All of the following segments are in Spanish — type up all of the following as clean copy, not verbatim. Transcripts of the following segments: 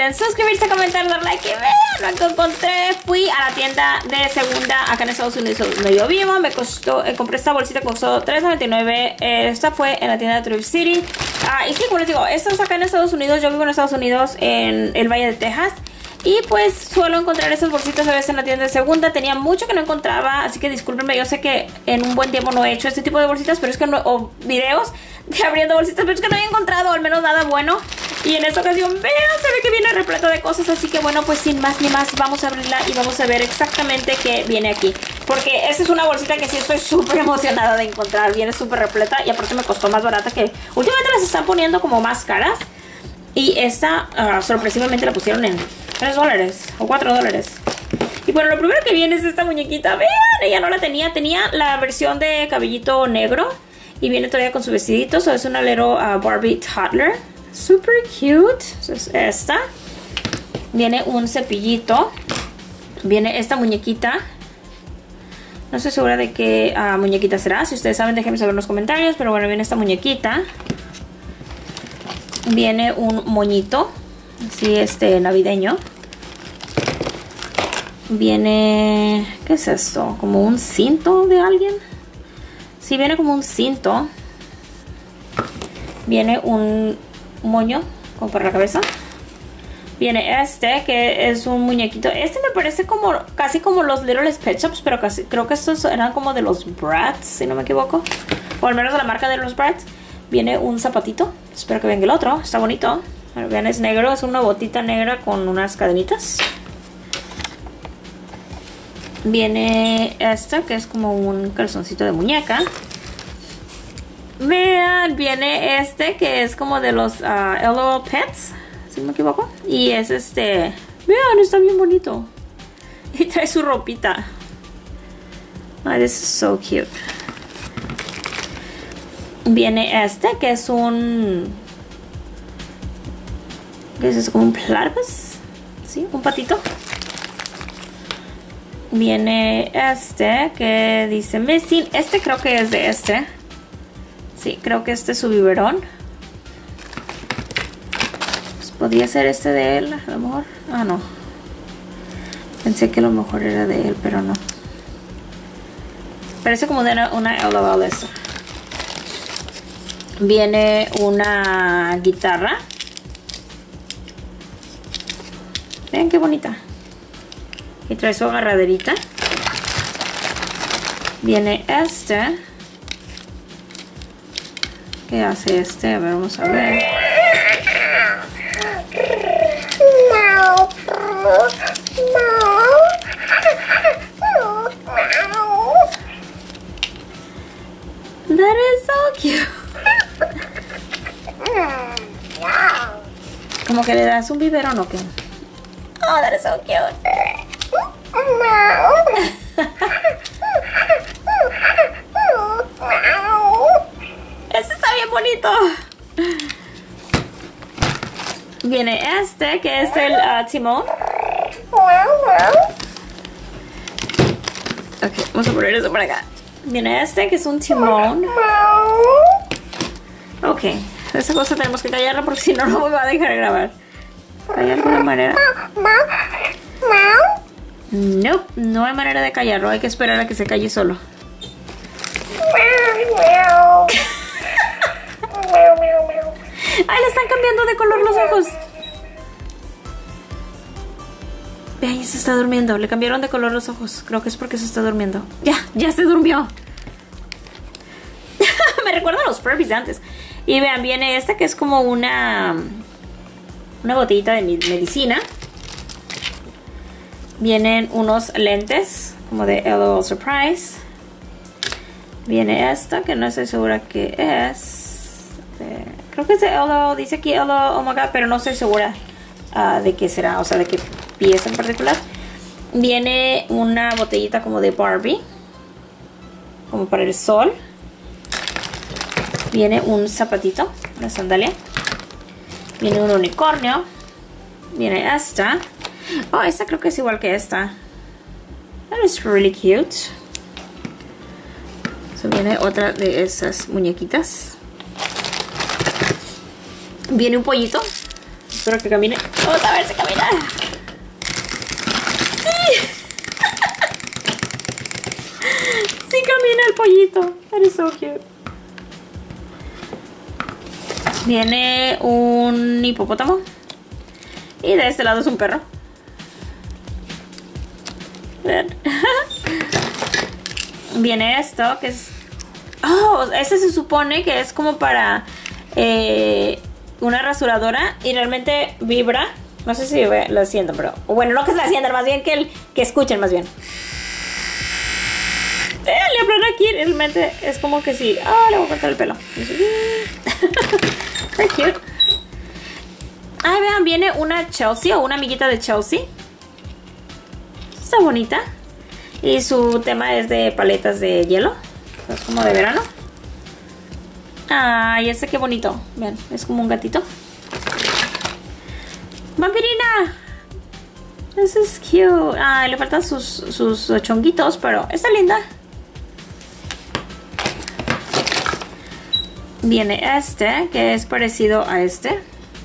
olviden suscribirse, comentar, dar like y vean lo que encontré. Fui a la tienda de segunda acá en Estados Unidos donde yo vivo. Me costó, compré esta bolsita que costó $3.99. Esta fue en la tienda de Thrift City. Y sí, como les digo, esta es acá en Estados Unidos. Yo vivo en Estados Unidos, en el Valle de Texas. Y pues suelo encontrar esas bolsitas a veces en la tienda de segunda. Tenía mucho que no encontraba, así que discúlpenme. Yo sé que en un buen tiempo no he hecho este tipo de bolsitas, pero es que no, o videos de abriendo bolsitas, pero es que no he encontrado al menos nada bueno. Y en esta ocasión, vean, se ve que viene repleto de cosas. Así que bueno, pues sin más ni más, vamos a abrirla y vamos a ver exactamente qué viene aquí. Porque esta es una bolsita que sí estoy súper emocionada de encontrar. Viene súper repleta y aparte me costó más barata, que últimamente las están poniendo como más caras. Y esta sorpresivamente la pusieron en $3 o $4. Y bueno, lo primero que viene es esta muñequita. Vean, ella no la tenía. Tenía la versión de cabellito negro. Y viene todavía con su vestidito. So es un alero Barbie Toddler. Super cute. So es esta. Viene un cepillito. Viene esta muñequita. No estoy segura de qué muñequita será. Si ustedes saben, déjenme saber en los comentarios. Pero bueno, viene esta muñequita. Viene un moñito, así navideño. Viene, ¿qué es esto? Como un cinto de alguien. Sí, viene como un cinto. Viene un moño como para la cabeza. Viene que es un muñequito. Este me parece como casi como los Little Pet Shops, pero casi creo que estos eran como de los Bratz, si no me equivoco, o al menos de la marca de los Bratz. Viene un zapatito. Espero que venga el otro. Está bonito. Vean, es negro. Es una botita negra con unas cadenitas. Viene esta, que es como un calzoncito de muñeca. Vean, viene que es como de los LOL Pets, si no me equivoco. Y es vean, está bien bonito. Y trae su ropita. Ay, this is so cute. Viene que es un... ¿qué es eso? Como un platypus. ¿Sí? Un patito. Viene que dice missing. Creo que es de Sí, creo que es su biberón. Pues podría ser de él, a lo mejor. Ah, no. Pensé que a lo mejor era de él, pero no. Parece como de una LOL esto. Viene una guitarra. Vean qué bonita. Y trae su agarraderita. Viene ¿qué hace A ver, vamos a ver. That is so cute. Como que le das un biberón o qué. Oh, that is so cute. Este está bien bonito. Viene que es el timón. Ok, vamos a poner eso por acá. Viene que es un timón. Ok, esa cosa tenemos que callarla porque si no, no me va a dejar grabar. ¿Hay alguna manera? No, no hay manera de callarlo. Hay que esperar a que se calle solo. Ay, le están cambiando de color los ojos. Vean, ya se está durmiendo. Le cambiaron de color los ojos. Creo que es porque se está durmiendo. Ya se durmió. Me recuerda a los Furbies de antes. Y vean, viene que es como una botellita de medicina. Vienen unos lentes como de LOL Surprise. Viene que no estoy segura qué es. Creo que es de LOL, dice aquí LOL, oh my god, pero no estoy segura de qué será, o sea, de qué pieza en particular. Viene una botellita como de Barbie, como para el sol. Viene un zapatito, una sandalia. Viene un unicornio. Viene oh, esta creo que es igual que esta. That is really cute. So, viene otra de esas muñequitas. Viene un pollito. Espero que camine. Vamos a ver si camina. ¡Sí! ¡Sí camina el pollito! That is so cute. Viene un hipopótamo. Y de este lado es un perro. Vean. Viene esto que es... Oh, este se supone que es como para una rasuradora y realmente vibra. No sé si lo sienten, pero... Bueno, no que se la sientan, más bien que escuchen más bien. Le hablan aquí, realmente es como que sí. Le voy a cortar el pelo. Very cute. Ay, vean, viene una Chelsea o una amiguita de Chelsea. Está bonita. Y su tema es de paletas de hielo. Es como de verano. Ay, ese qué bonito. Vean, es como un gatito. ¡Vampirina! Eso es cute. Ay, le faltan sus chonguitos, pero está linda. Viene este, que es parecido a este.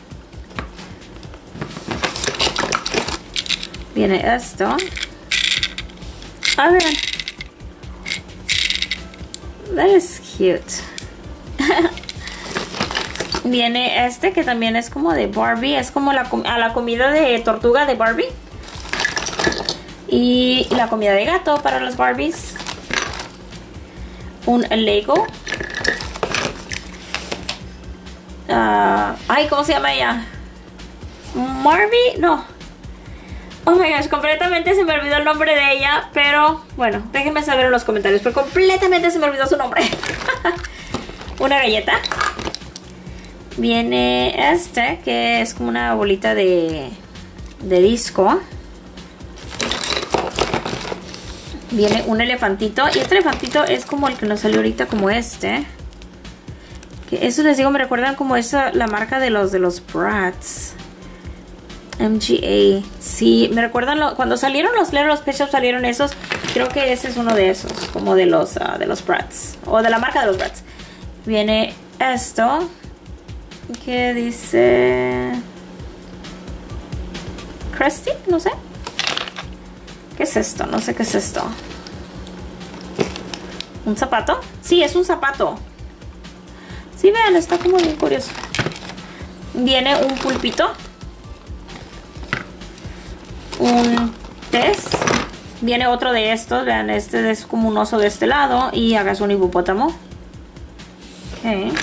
Viene esto. A ver. That is cute. Viene este que también es como de Barbie. Es como la comida de tortuga de Barbie. Y la comida de gato para los Barbies. Un Lego. Ay, ¿cómo se llama ella? Barbie, no. Oh my gosh, completamente se me olvidó el nombre de ella. Pero bueno, déjenme saber en los comentarios, pero completamente se me olvidó su nombre. Una galleta. Viene este, que es como una bolita de disco. Viene un elefantito. Y este elefantito es como el que nos salió ahorita, como este. Que eso les digo, me recuerdan como la marca de los Bratz. MGA. Sí, me recuerdan cuando salieron los Pet Shop, salieron esos. Creo que ese es uno de esos, como de los Bratz, o de la marca de los Bratz. Viene esto, que dice Krusty, no sé. ¿Qué es esto? No sé qué es esto. ¿Un zapato? Sí, es un zapato. Sí, vean, está como bien curioso. Viene un pulpito. Un test. Viene otro de estos. Vean, este es como un oso de este lado. Y hagas un hipopótamo. Ok.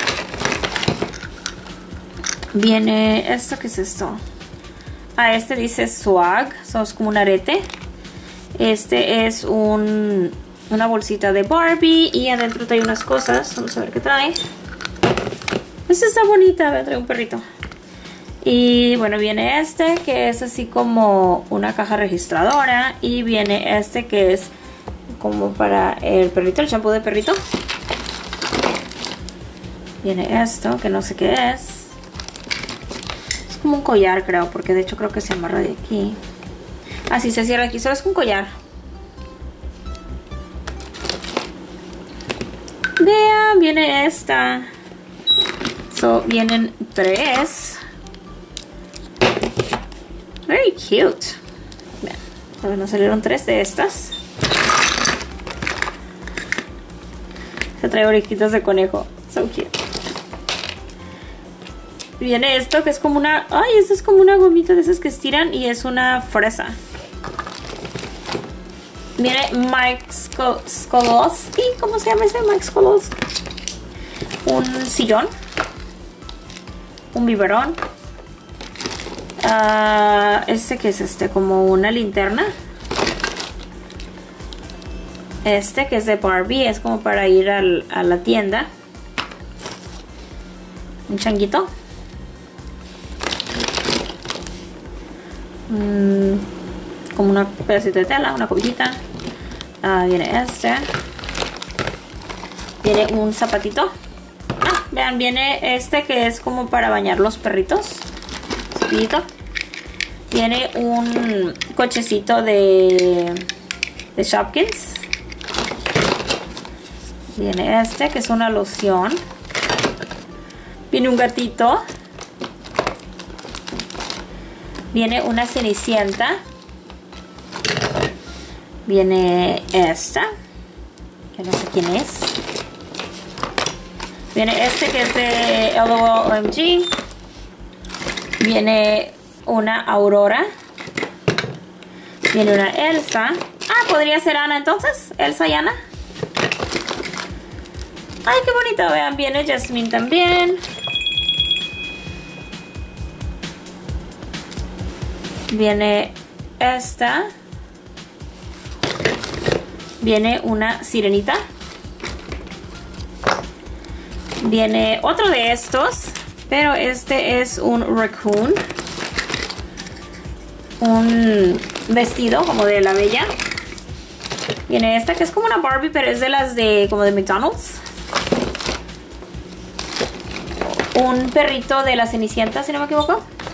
Viene esto. ¿Qué es esto? Este dice swag. So, es como un arete. Este es una bolsita de Barbie. Y adentro trae unas cosas. Vamos a ver qué trae. Esta está bonita. Trae un perrito. Y bueno, viene este que es así como una caja registradora. Y viene este que es como para el perrito, el champú de perrito. Viene esto que no sé qué es. Es como un collar, creo, porque de hecho creo que se amarra de aquí. Así se cierra aquí, solo es un collar. Vean, viene esta. So, vienen 3. Very cute. Vean, nos salieron 3 de estas. Se trae orejitas de conejo. So cute. Viene esto que es como una... Ay, esto es como una gomita de esas que estiran y es una fresa. Viene Mike Skolowski. ¿Cómo se llama ese Mike Skolowski? Un sillón. Un biberón. Este que es como una linterna. Este que es de Barbie. Es como para ir a la tienda. Un changuito. Como una pedacito de tela, una cobijita. Viene este. Viene un zapatito. Vean, viene este que es como para bañar los perritos. Cepillito. Viene un cochecito de Shopkins. Viene este que es una loción. Viene un gatito. Viene una Cenicienta. Viene esta, que no sé quién es. Viene este que es de LOL OMG. Viene una Aurora. Viene una Elsa. Ah, podría ser Ana entonces. Elsa y Ana. Ay, qué bonita. Vean, viene Jasmine también. Viene esta. Viene una Sirenita. Viene otro de estos, pero este es un raccoon. Un vestido como de la Bella. Viene esta que es como una Barbie, pero es de las de como de McDonald's. Un perrito de la Cenicienta, si no me equivoco.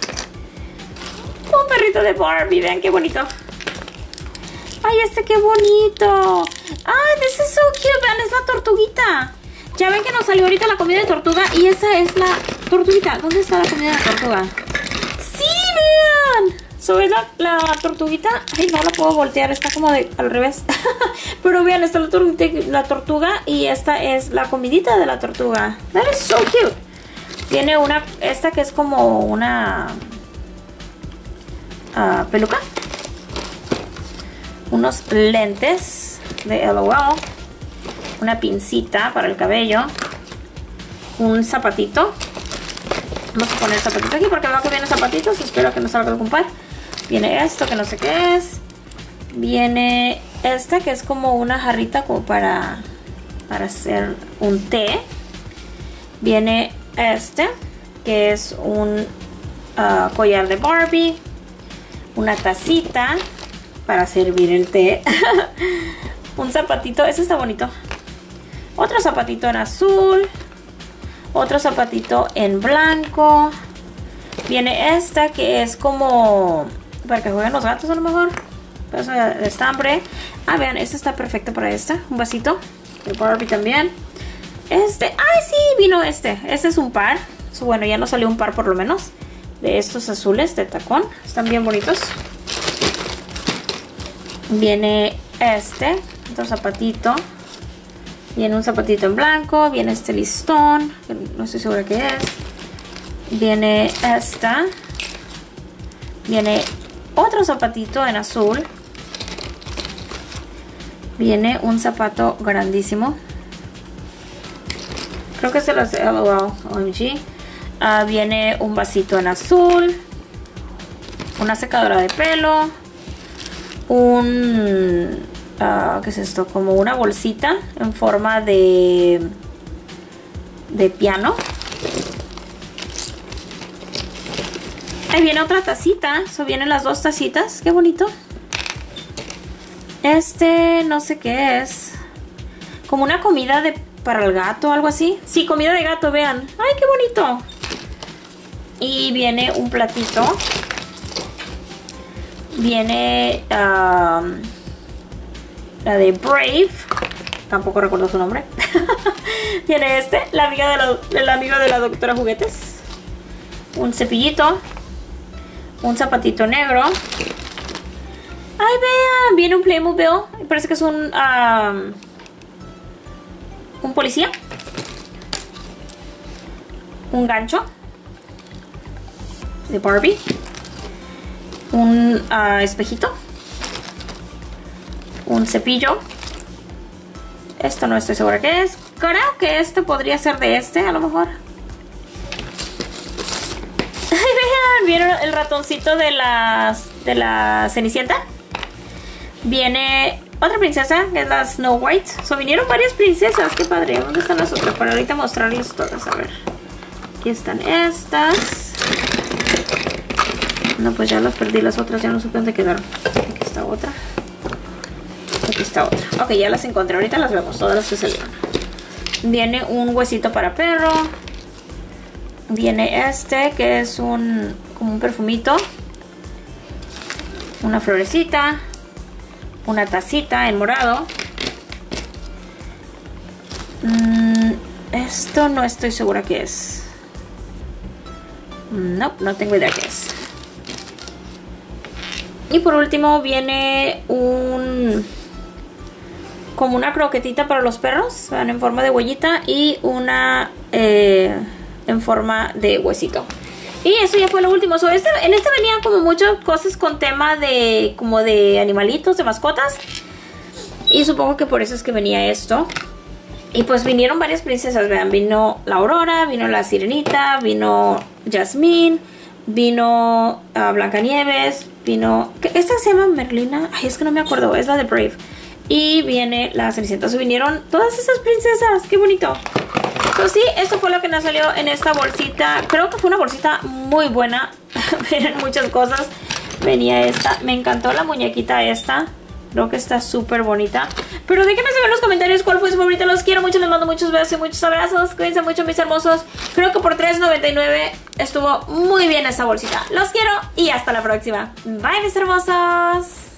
Un perrito de Barbie, vean qué bonito. Ay, este qué bonito. Ay, this is so cute. Vean, es la tortuguita. Ya ven que nos salió ahorita la comida de tortuga. Y esa es la tortuguita. ¿Dónde está la comida de tortuga? ¡Sí, vean! So, es la tortuguita. Ay, no la puedo voltear. Está como de al revés. Pero vean, está la tortuga. Y esta es la comidita de la tortuga. That is so cute. Tiene esta que es como una peluca. Unos lentes de LOL. Una pincita para el cabello. Un zapatito. Vamos a poner el zapatito aquí porque abajo vienen zapatitos. Espero que no salga algún par. Viene esto que no sé qué es. Viene esta que es como una jarrita como para hacer un té. Viene este que es un collar de Barbie. Una tacita para servir el té. Un zapatito, ese está bonito. Otro zapatito en azul. Otro zapatito en blanco. Viene esta que es como para que jueguen los gatos a lo mejor. Pedazo de estambre. Ah, vean, este está perfecto para esta. Un vasito de Barbie también. Este, ay sí, vino este. Este es un par. Bueno, ya nos salió un par por lo menos. De estos azules de tacón. Están bien bonitos. Viene este, otro zapatito. Viene un zapatito en blanco. Viene este listón, que no estoy segura qué es. Viene esta. Viene otro zapatito en azul. Viene un zapato grandísimo. Creo que es de los LOL OMG. Viene un vasito en azul. Una secadora de pelo. ¿Qué es esto? Como una bolsita en forma de piano. Ahí viene otra tacita. Vienen las dos tacitas. Qué bonito. Este no sé qué es. Como una comida para el gato o algo así. Sí, comida de gato, vean. Ay, qué bonito. Y viene un platito. Viene la de Brave. Tampoco recuerdo su nombre. Viene el amigo de la doctora Juguetes. Un cepillito. Un zapatito negro. Ay, vean. Viene un Playmobil. Parece que es un policía. Un gancho de Barbie. Un espejito. Un cepillo. Esto no estoy segura qué es. Creo que este podría ser de a lo mejor. Ay, vean, ¿vieron el ratoncito de la Cenicienta? Viene otra princesa, que es la Snow White. Vinieron varias princesas, qué padre. ¿Dónde están las otras? Para ahorita mostrarles todas, a ver. Aquí están estas. No, pues ya las perdí, las otras ya no supe dónde quedaron. Aquí está otra. Aquí está otra. Ok, ya las encontré, ahorita las vemos, todas las que salieron. Viene un huesito para perro. Viene este, que es como un perfumito. Una florecita. Una tacita en morado. Esto no estoy segura qué es. No tengo idea qué es. Y por último viene como una croquetita para los perros, van en forma de huellita, y una en forma de huesito. Y eso ya fue lo último. En este venían como muchas cosas con tema de como de animalitos, de mascotas. Y supongo que por eso es que venía esto. Y pues vinieron varias princesas, vean. Vino la Aurora, vino la Sirenita, vino Jasmine, vino Blancanieves, vino... ¿Esta se llama Merlina? Ay, es que no me acuerdo, es la de Brave. Y viene la Cenicienta. Vinieron todas esas princesas, qué bonito. Pues sí, esto fue lo que nos salió en esta bolsita. Creo que fue una bolsita muy buena. Vienen muchas cosas. Venía esta. Me encantó la muñequita esta. Creo que está súper bonita. Pero déjenme saber en los comentarios cuál fue su favorita. Los quiero mucho, les mando muchos besos y muchos abrazos. Cuídense mucho, mis hermosos. Creo que por $3.99 estuvo muy bien esta bolsita. Los quiero y hasta la próxima. Bye, mis hermosos.